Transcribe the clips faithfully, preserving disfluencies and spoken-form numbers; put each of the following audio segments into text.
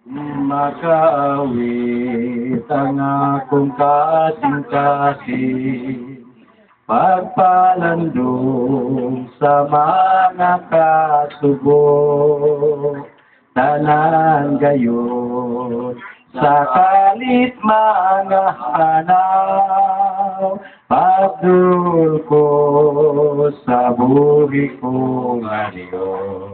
Makaawit ang akong kasing-kasing, pagpalandong sa mga kasubo, tanan gayon sa kalit mga hanaw, padul ko sa buhi ko nga Diyos.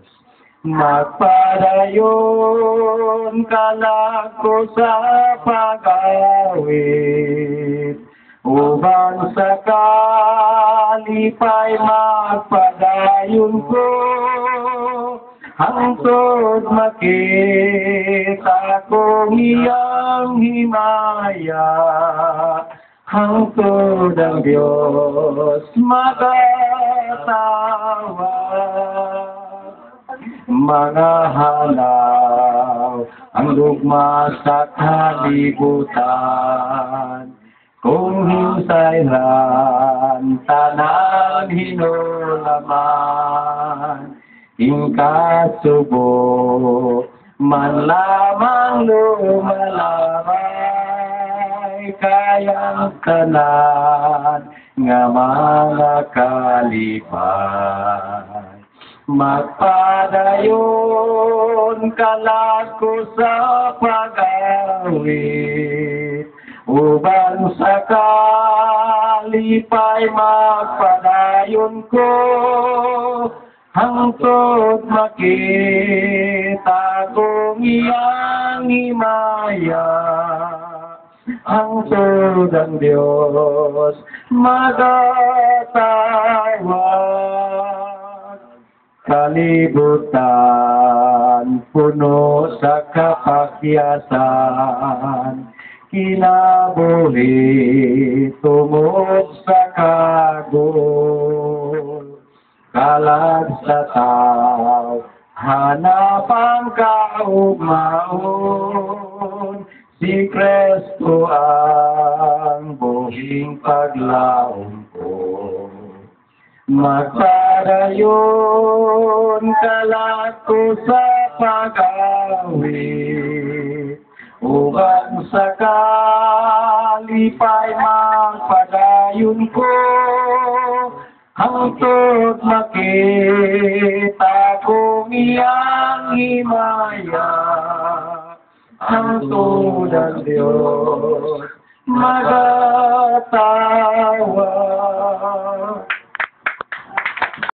Magpadayon kalako sa pag-awit, ubang sa kalipay magpadayon ko, hangtod makita kong iyang himaya, hangtod ang Diyos magatawag. Mga halaw ang lugma sa kalibutan, kung hinsayran tanan hinulaman, ingkasubo man lamang lumalamay, kayang tanan nga mga kalipay. Magpadayon kalako sa pag-awit, uban sa kalipay magpadayon ko, hangtod makita kong iyang himaya, hangtod ang Diyos magatawag. Kalibutan puno sa kapakyasan, kinabuhi tumog sa kagul, kalag sa tao hanap ang kaugmaon, si Kristo ang buhing paglaom ko. Magpadayon kalako sa pag-awit, ubang sa kalipay magpadayon ko, hangtod makita kong iyang himaya, hangtod ang Diyos magatawag.